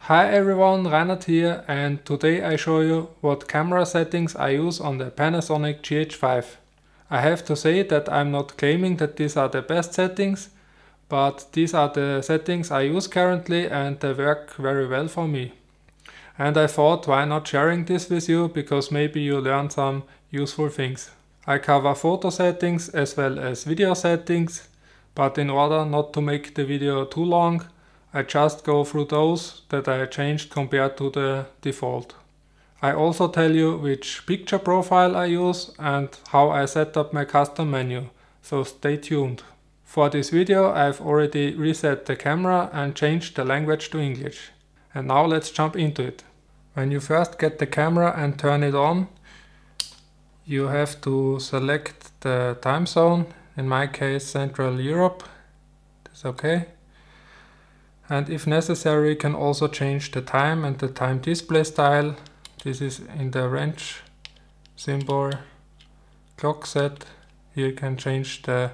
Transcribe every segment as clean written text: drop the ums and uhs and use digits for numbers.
Hi everyone, Reinhard here, and today I show you what camera settings I use on the Panasonic GH5. I have to say that I'm not claiming that these are the best settings, but these are the settings I use currently and they work very well for me. And I thought, why not sharing this with you, because maybe you learn some useful things. I cover photo settings as well as video settings, but in order not to make the video too long, I just go through those that I changed compared to the default. I also tell you which picture profile I use and how I set up my custom menu, so stay tuned. For this video I've already reset the camera and changed the language to English. And now let's jump into it. When you first get the camera and turn it on, you have to select the time zone, in my case Central Europe. That's okay. And if necessary, you can also change the time and the time display style. This is in the wrench symbol, clock set. Here you can change the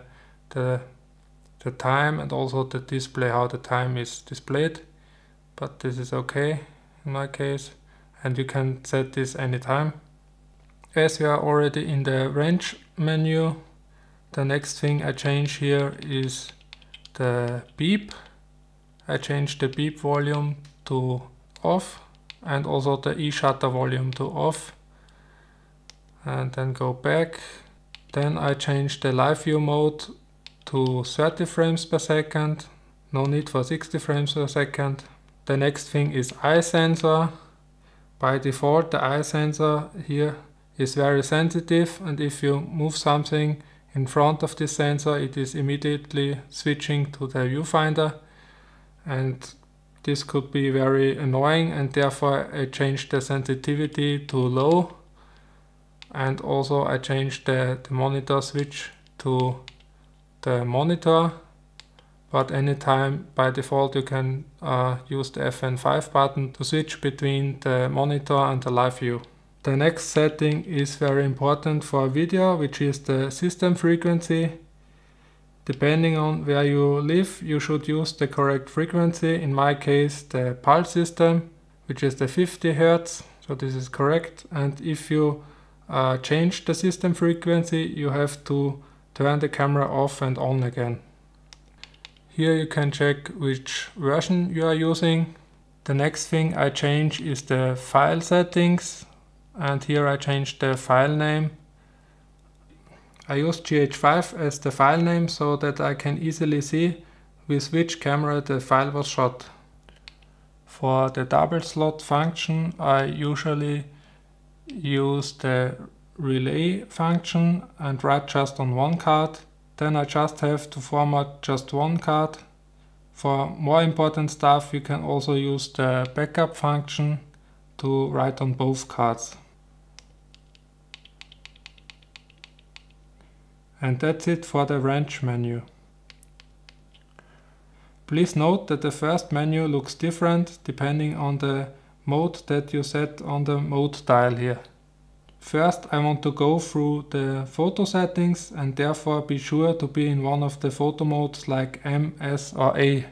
time and also the display, how the time is displayed. But this is okay in my case. And you can set this anytime. As we are already in the wrench menu, the next thing I change here is the beep. I change the beep volume to off and also the e-shutter volume to off, and then go back. Then I change the live view mode to 30 frames per second, no need for 60 frames per second. The next thing is eye sensor. By default the eye sensor here is very sensitive, and if you move something in front of this sensor it is immediately switching to the viewfinder. And this could be very annoying, and therefore I changed the sensitivity to low, and also I changed the monitor switch to the monitor. But anytime by default you can use the FN5 button to switch between the monitor and the live view. The next setting is very important for video, which is the system frequency. Depending on where you live, you should use the correct frequency. In my case, the pulse system, which is the 50 Hz, so this is correct. And if you change the system frequency, you have to turn the camera off and on again. Here you can check which version you are using. The next thing I change is the file settings, and here I change the file name. I use GH5 as the file name so that I can easily see with which camera the file was shot. For the double slot function I usually use the relay function and write just on one card. Then I just have to format just one card. For more important stuff you can also use the backup function to write on both cards. And that's it for the wrench menu. Please note that the first menu looks different depending on the mode that you set on the mode dial here. First I want to go through the photo settings and therefore be sure to be in one of the photo modes like M, S or A.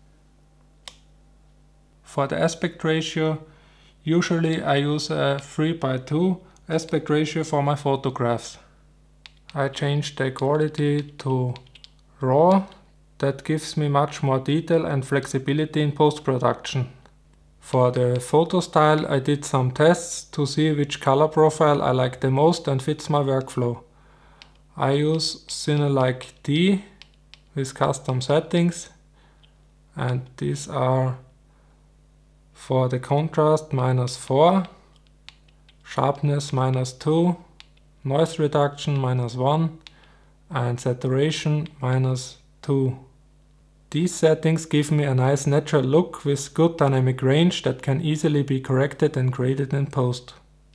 For the aspect ratio, usually I use a 3:2 aspect ratio for my photographs. I changed the quality to RAW. That gives me much more detail and flexibility in post-production. For the photo style I did some tests to see which color profile I like the most and fits my workflow. I use Cinelike D with custom settings, and these are for the contrast -4, sharpness -2, noise reduction -1 and saturation -2. These settings give me a nice natural look with good dynamic range that can easily be corrected and graded in post.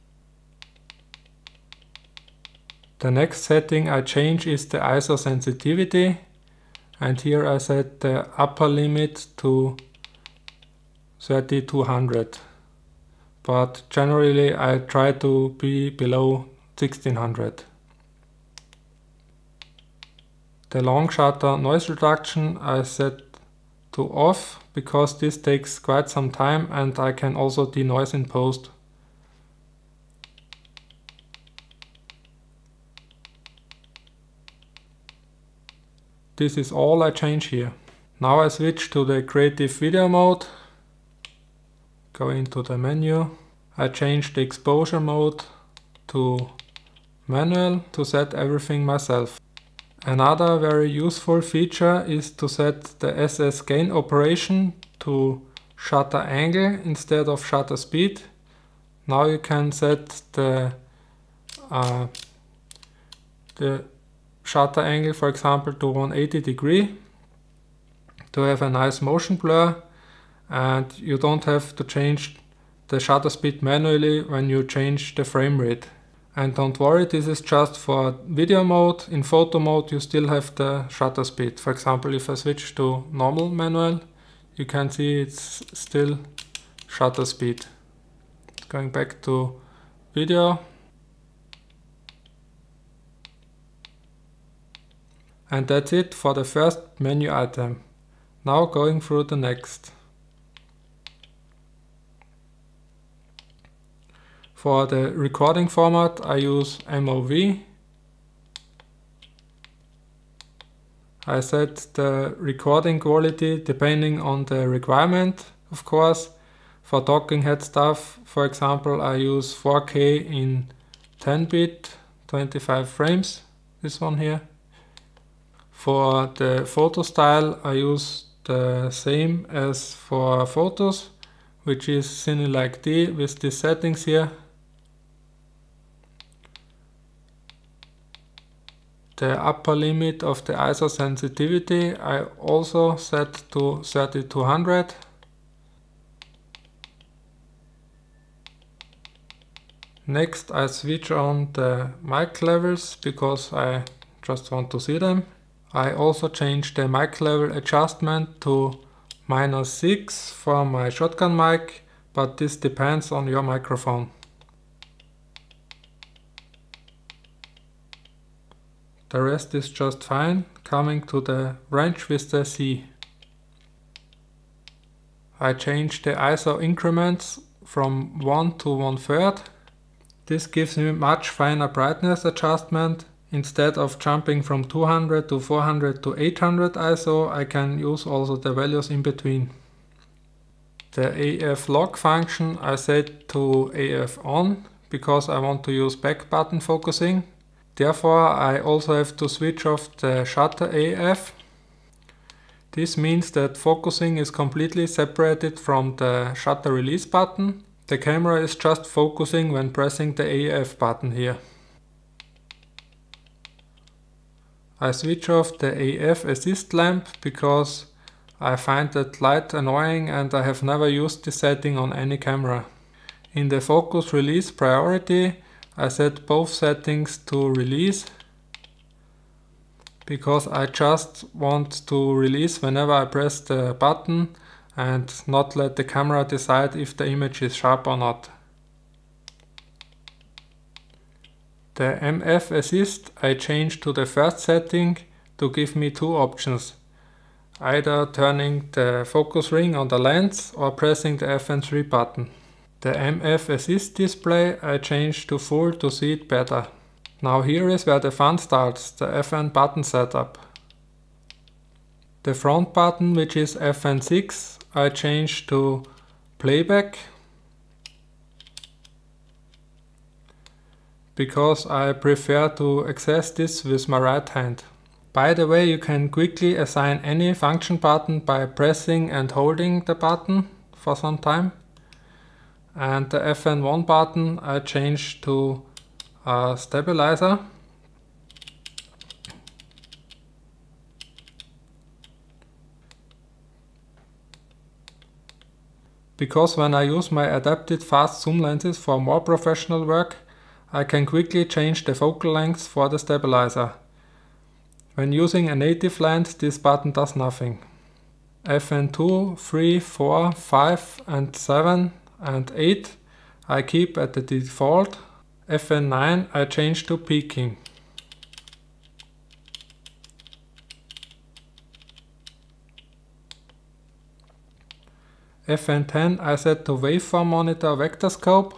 The next setting I change is the ISO sensitivity, and here I set the upper limit to 3200, but generally I try to be below 1600. The long shutter noise reduction I set to off because this takes quite some time and I can also denoise in post. This is all I change here. Now I switch to the creative video mode, go into the menu. I change the exposure mode to manual to set everything myself. Another very useful feature is to set the SS gain operation to shutter angle instead of shutter speed. Now you can set the shutter angle, for example, to 180 degree to have a nice motion blur, and you don't have to change the shutter speed manually when you change the frame rate. And don't worry, this is just for video mode. In photo mode you still have the shutter speed. For example, if I switch to normal manual, you can see it's still shutter speed. Going back to video. And that's it for the first menu item. Now going through the next. For the recording format I use MOV. I set the recording quality depending on the requirement, of course. For talking head stuff, for example, I use 4K in 10-bit, 25 frames, this one here. For the photo style I use the same as for photos, which is Cinelike D with these settings here. The upper limit of the ISO sensitivity I also set to 3200. Next I switch on the mic levels because I just want to see them. I also change the mic level adjustment to -6 for my shotgun mic, but this depends on your microphone. The rest is just fine. Coming to the range with the C. I change the ISO increments from 1 to 1/3. This gives me much finer brightness adjustment. Instead of jumping from 200 to 400 to 800 ISO, I can use also the values in between. The AF lock function I set to AF on because I want to use back button focusing. Therefore I also have to switch off the shutter AF. This means that focusing is completely separated from the shutter release button. The camera is just focusing when pressing the AF button here. I switch off the AF assist lamp because I find that light annoying and I have never used this setting on any camera. In the focus release priority I set both settings to release because I just want to release whenever I press the button and not let the camera decide if the image is sharp or not. The MF assist I changed to the first setting to give me two options. Either turning the focus ring on the lens or pressing the FN3 button. The MF assist display I changed to full to see it better. Now here is where the fun starts, the FN button setup. The front button, which is FN6, I changed to playback because I prefer to access this with my right hand. By the way, you can quickly assign any function button by pressing and holding the button for some time. And the FN1 button I changed to stabilizer. Because when I use my adapted fast zoom lenses for more professional work, I can quickly change the focal length for the stabilizer. When using a native lens, this button does nothing. FN2, 3, 4, 5 and 7 and 8 I keep at the default. FN9 I change to peaking. FN10 I set to waveform monitor vector scope.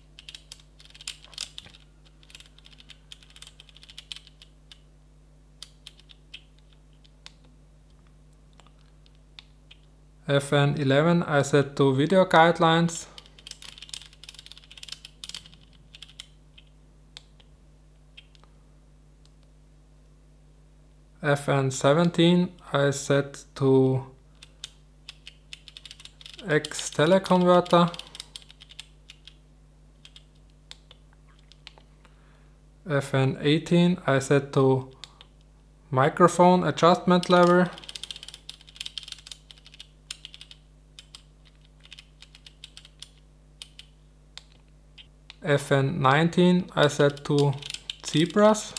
FN11 I set to video guidelines. FN17 I set to X teleconverter. FN18 I set to microphone adjustment level. FN19 I set to zebras.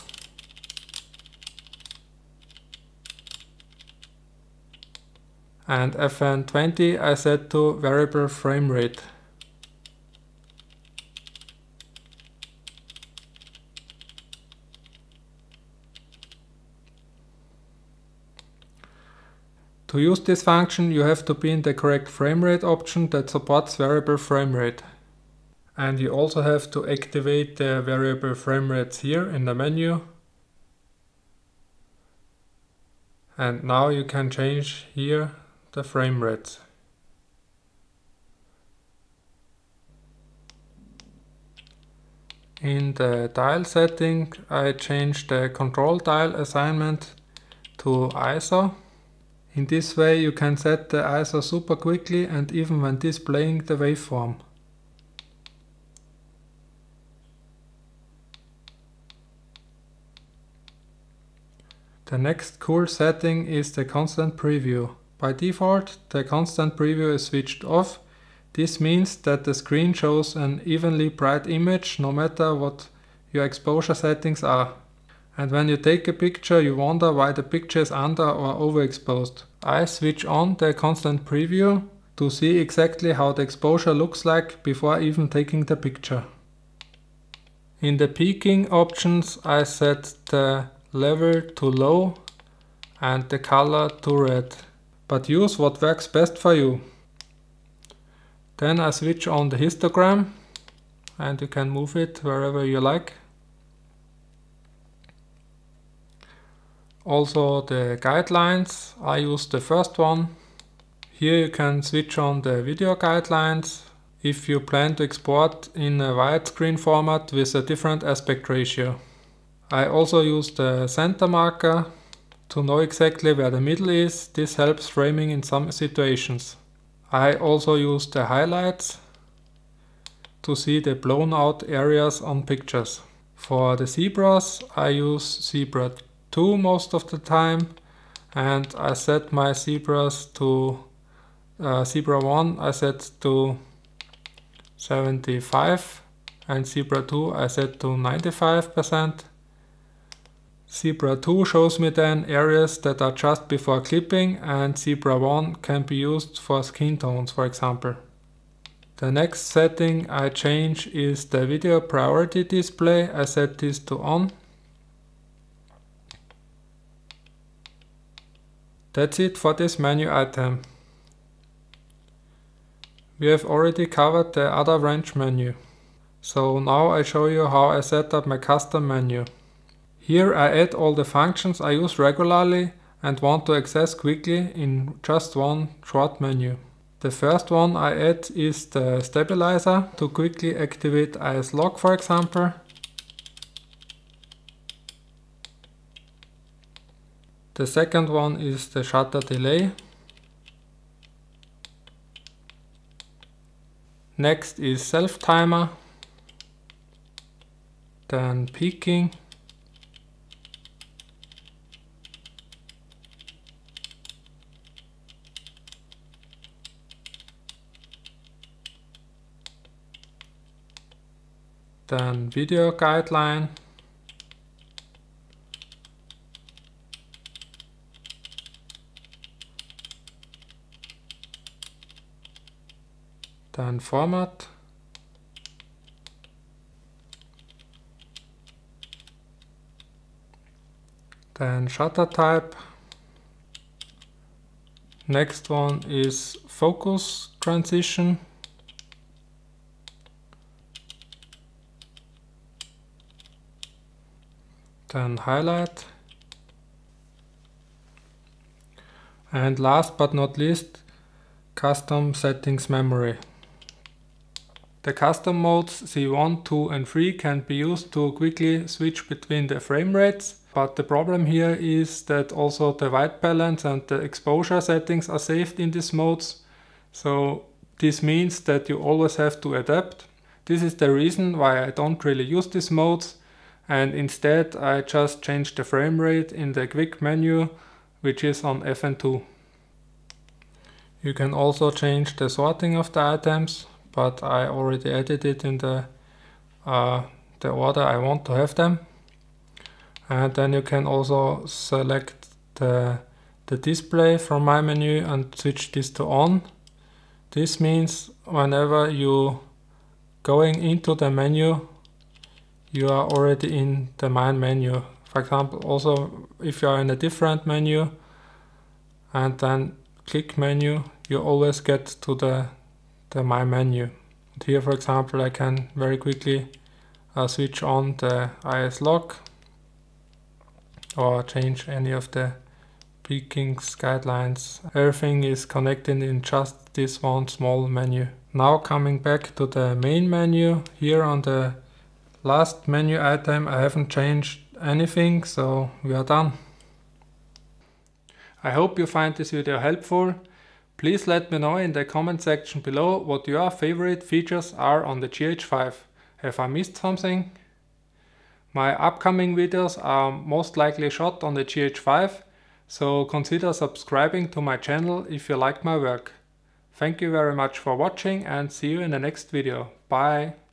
And FN20 I set to variable frame rate. To use this function you have to be in the correct frame rate option that supports variable frame rate. And you also have to activate the variable frame rates here in the menu. And now you can change here the frame rates. In the dial setting I changed the control dial assignment to ISO. In this way you can set the ISO super quickly and even when displaying the waveform. The next cool setting is the constant preview. By default, the constant preview is switched off. This means that the screen shows an evenly bright image no matter what your exposure settings are. And when you take a picture you wonder why the picture is under or overexposed. I switch on the constant preview to see exactly how the exposure looks like before even taking the picture. In the peaking options I set the level to low and the color to red. But use what works best for you. Then I switch on the histogram and you can move it wherever you like. Also the guidelines, I use the first one. Here you can switch on the video guidelines if you plan to export in a widescreen format with a different aspect ratio. I also use the center marker to know exactly where the middle is. This helps framing in some situations. I also use the highlights to see the blown out areas on pictures. For the zebras I use zebra 2 most of the time, and I set my zebras to zebra 1 I set to 75 and zebra 2 I set to 95%. Zebra 2 shows me then areas that are just before clipping, and Zebra 1 can be used for skin tones, for example. The next setting I change is the video priority display. I set this to on. That's it for this menu item. We have already covered the other range menu. So now I show you how I set up my custom menu. Here I add all the functions I use regularly and want to access quickly in just one short menu. The first one I add is the stabilizer to quickly activate IS lock, for example. The second one is the shutter delay. Next is self timer. Then peaking. Then video guideline. Then format. Then shutter type. Next one is focus transition. Then highlight. And last but not least, custom settings memory. The custom modes C1, 2 and 3 can be used to quickly switch between the frame rates, but the problem here is that also the white balance and the exposure settings are saved in these modes, so this means that you always have to adapt. This is the reason why I don't really use these modes, and instead I just change the frame rate in the quick menu, which is on FN2. You can also change the sorting of the items, but I already added it in the order I want to have them. And then you can also select the display from my menu and switch this to on. This means whenever you going into the menu, you are already in the main menu. For example, also if you are in a different menu and then click menu, you always get to the my menu. And here, for example, I can very quickly switch on the IS lock or change any of the beacons, guidelines. Everything is connected in just this one small menu. Now coming back to the main menu, here on the last menu item I haven't changed anything, so we are done. I hope you find this video helpful. Please let me know in the comment section below what your favorite features are on the GH5. Have I missed something? My upcoming videos are most likely shot on the GH5, so consider subscribing to my channel if you like my work. Thank you very much for watching and see you in the next video. Bye!